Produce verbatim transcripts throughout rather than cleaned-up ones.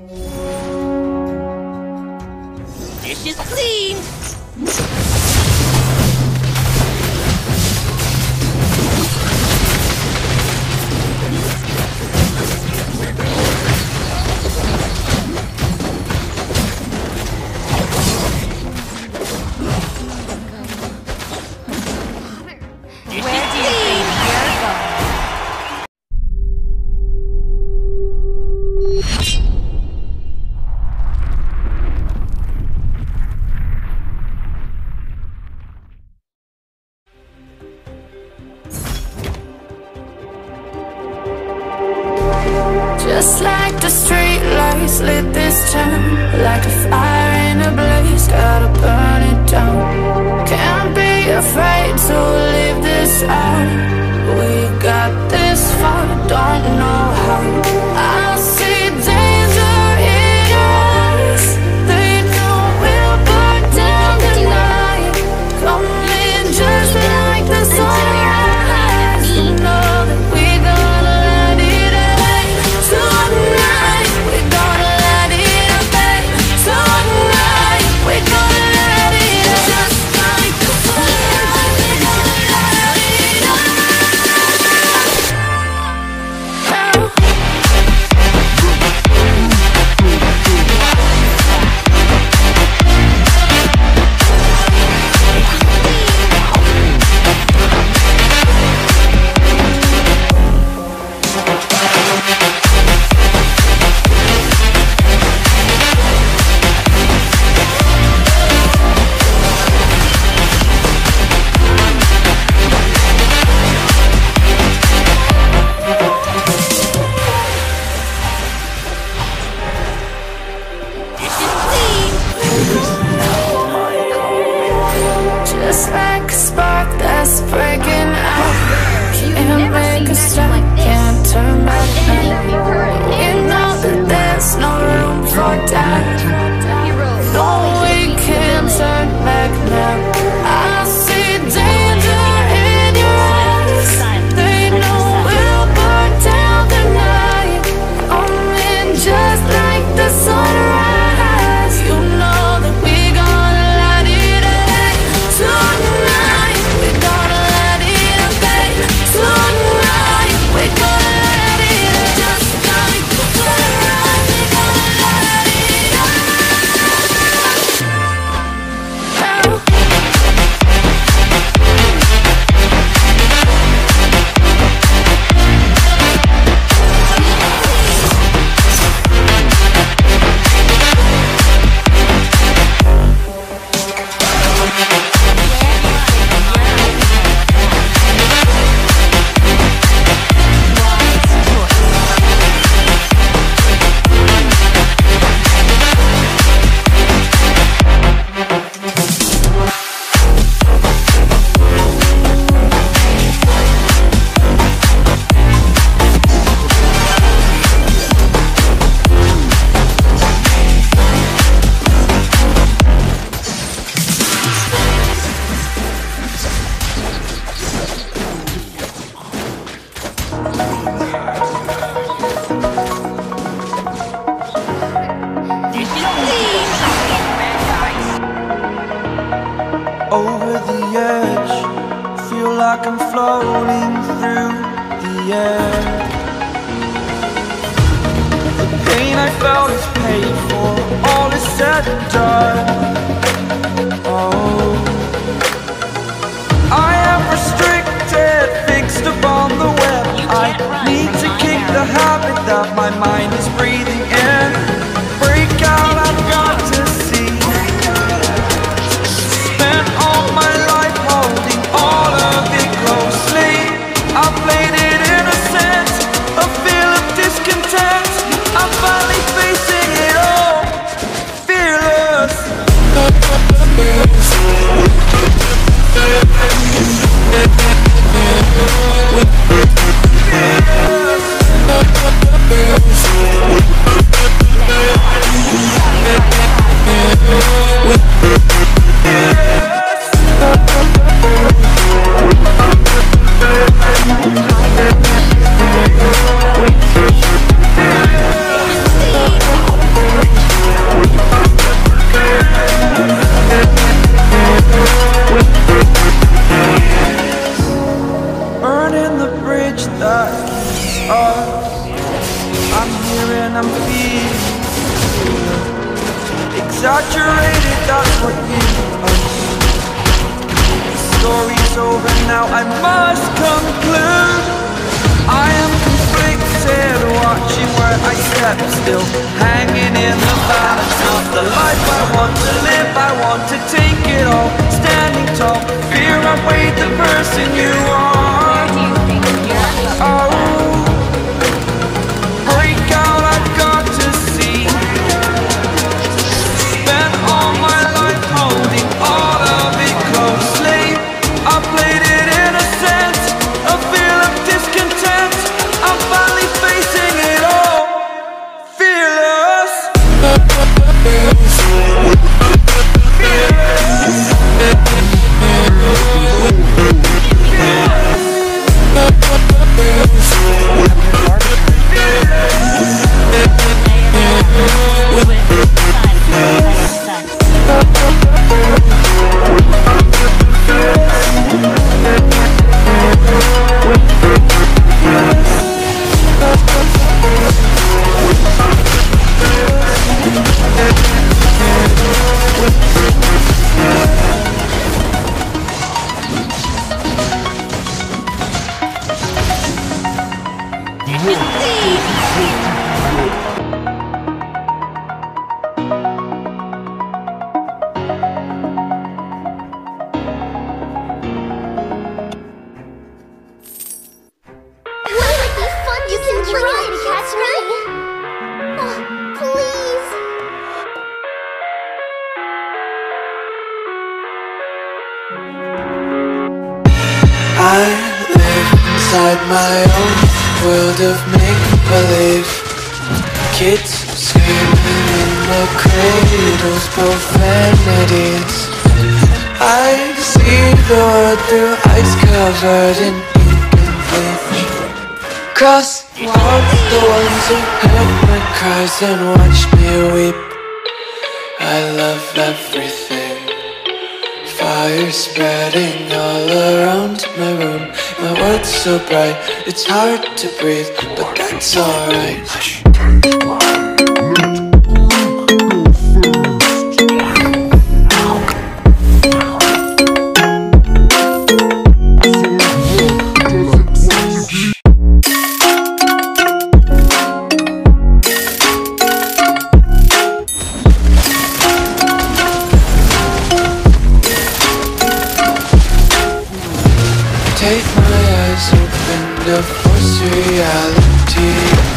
Dish is clean! Just like the street lights lit this town, like a fire in a blaze, gotta burn it down. Can't be afraid to leave this out. We got this far, don't know how. I see danger in your eyes. They know we'll burn down the night. Come in just like the sunrise. You know that we gonna let it out. Tonight, we gonna let it out. Tonight, we gonna let it out. Just like the sunrise, we gonna let it out. Just like a spark that's breaking out. Can't make a stop, can't turn back now. You know that there's no room for doubt. No, we can't turn back now. I see danger in your eyes. They know we'll burn down the night. Coming just like the sunrise. You know that we gonna let it out. Tonight, we gonna let it out. Tonight, we gonna let it out. Just like the sunrise, we gonna let it out. Over the edge, feel like I'm floating through the air. The pain I felt is paid for, all is said and done. Oh, I am restricted, fixed upon the web. I need to kick the habit that my mind is breathing in. Break out, I've got to see. Spent all my life holding all of it closely. I played it innocent, a feel of discontent. I'm finally facing it all, fearless. Fearless. here and I'm feeling exaggerated, that's what you are. The story's over now, I must conclude. I am conflicted, watching where I step still, hanging in the balance of the life I want to live. I want to take it all, standing tall, fear I weighed the person you are. Oh, break out, I've got to see. Spent all my life holding all of it closely. I played it innocent, a feel of discontent. I'm finally facing it all, fearless. I live inside my own world of make-believe. Kids screaming in the cradles, profanities. I see the world through eyes covered in ink and bleach. Crosswalk the ones who heard my cries and watched me weep. I love everything. Fire spreading all around my room. My world's so bright, it's hard to breathe, but that's alright. Hush. Take my eyes open to force reality.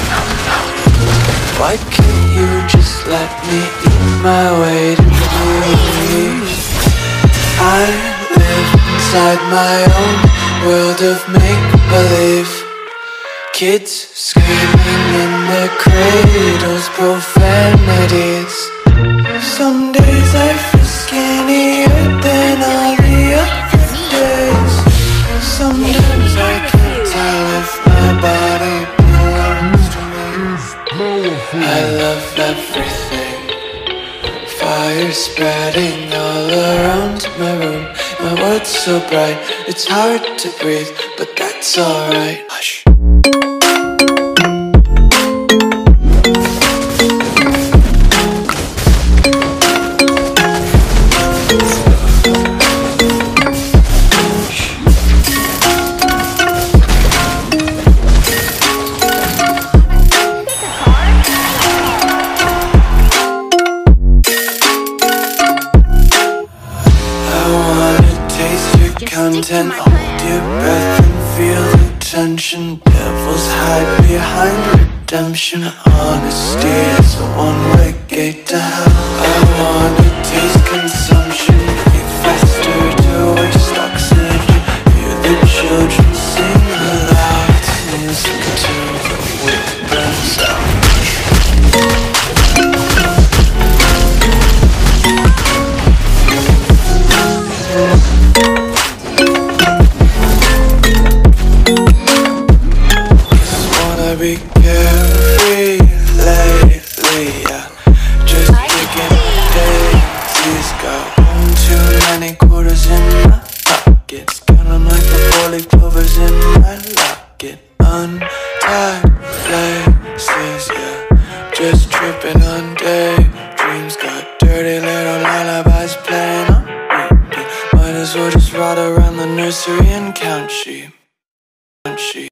Why can't you just let me eat my weight in peace? I live inside my own world of make-believe. Kids screaming in their cradles, profanities. Some days I feel skinnier than all the other days. Sometimes I can't tell if my body belongs to me. I love everything. Fire spreading all around my room. My world's so bright, it's hard to breathe, but that's alright. Hush. Content, hold your breath and feel the tension. Devils hide behind redemption. Honesty is a one-way gate to hell. I wanna taste consumption, eat faster to waste oxygen. Hear the children sing aloud, music to the wind burns out. Be carefree lately, yeah. Just taking days, got just tripping on daydreams. Got dirty little lullabies playing on repeat. Might as well just ride around the nursery and count sheep. Count sheep.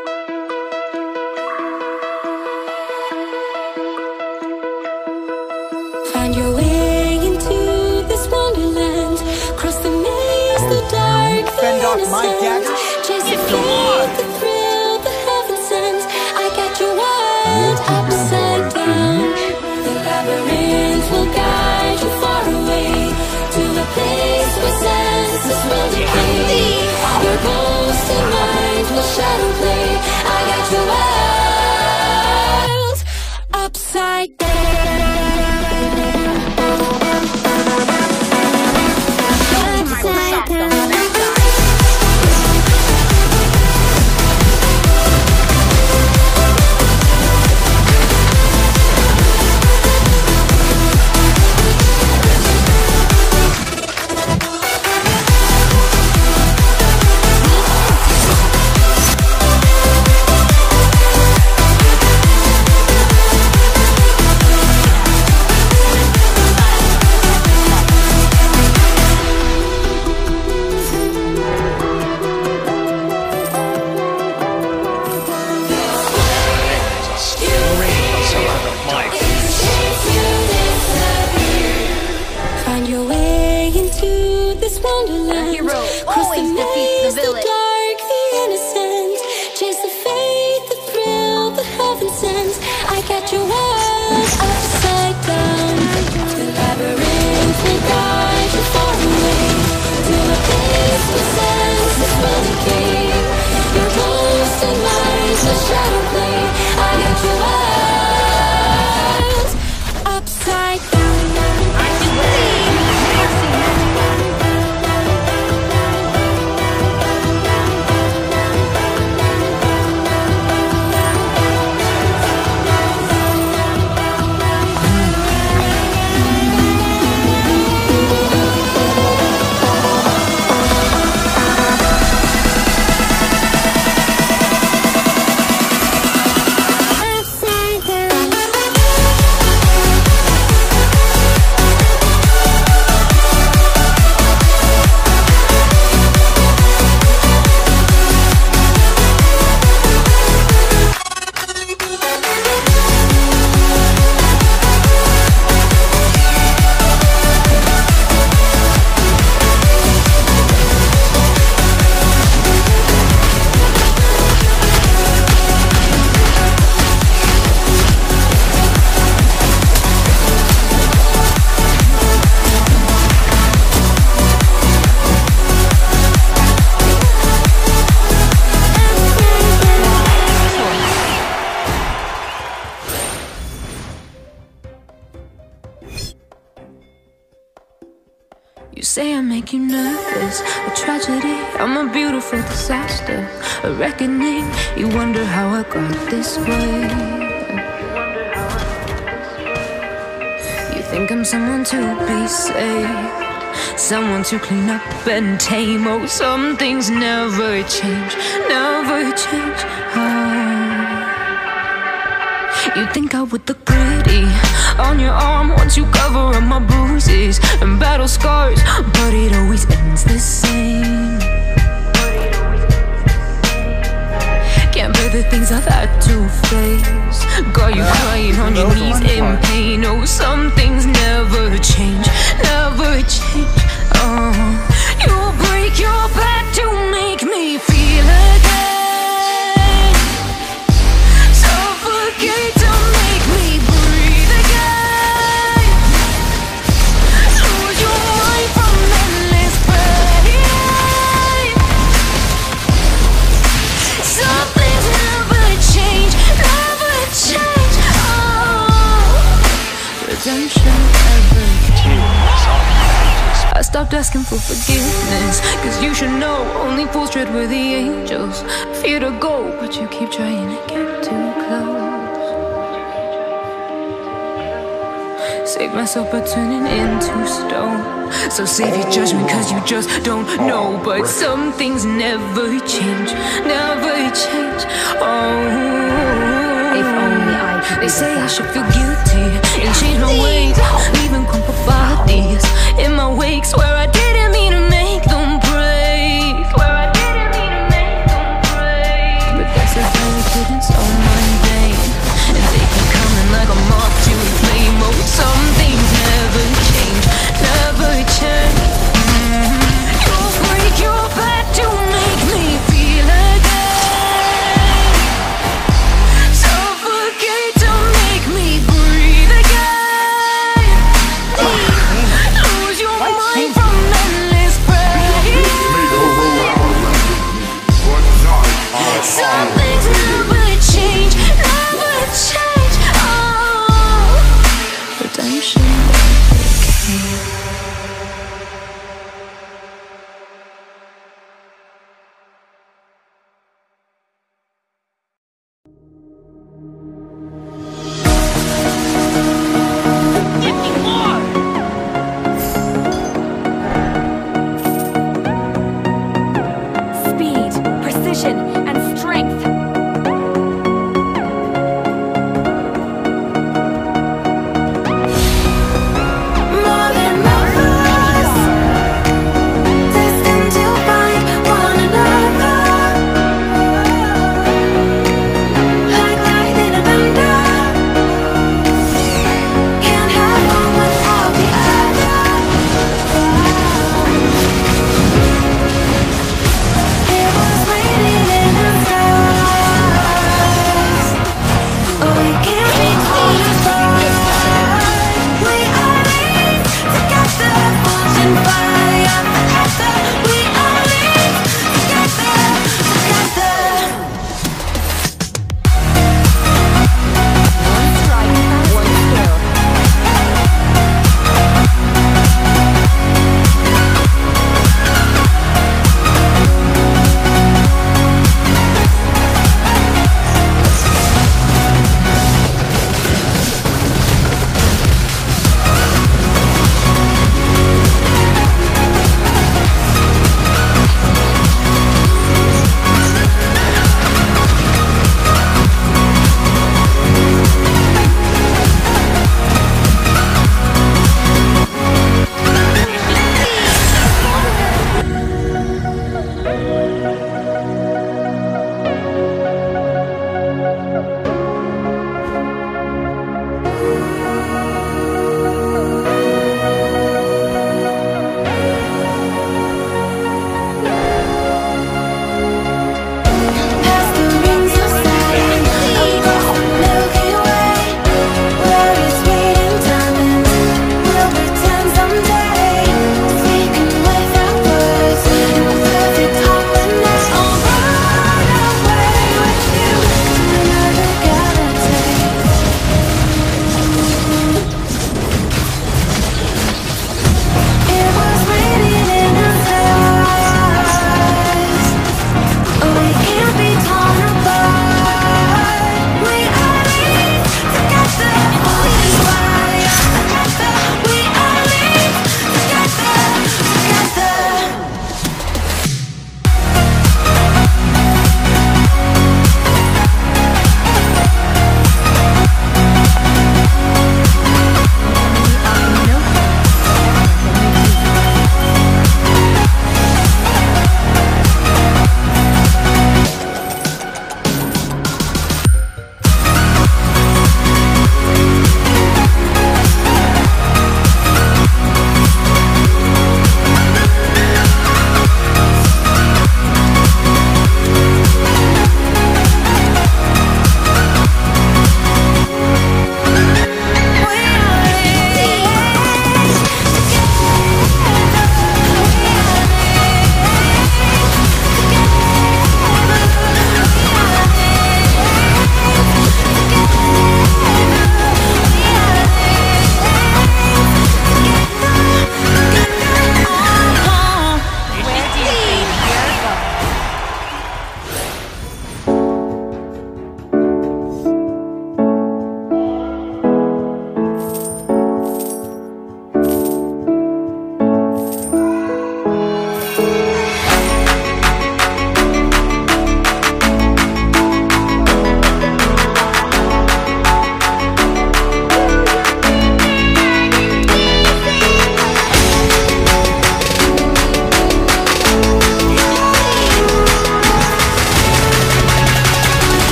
Find your way into this wonderland. Cross the maze, the dark, the innocent. Chase the faith, the thrill, the heaven sent. I got your world upside down. The labyrinth will guide you far away to a place where senses will decay. Your ghost and mind will shadow play. I got your world upside down. You say I make you nervous, a tragedy, I'm a beautiful disaster, a reckoning. You wonder how I got this way. You think I'm someone to be saved, someone to clean up and tame. Oh, some things never change, never change. Oh. You think I would look pretty on your arm once you cover up my bruises and battle scars, but it always ends the same. Can't bear the things I've had to face, got you crying on your knees in pain. Oh, some things never change, never change. Oh, you'll break your back to make me feel again. Suffocate to make me breathe again. Lose your mind from endless pain. Some things never change, never change. Oh, redemption ever change. I stopped asking for forgiveness, cause you should know only fools tread where the angels fear to go, but you keep trying to get too close. Save myself by turning into stone, so save your judgment cause you just don't know. But some things never change, never change. Oh, If only I could be They the say I should sacrifice. forgive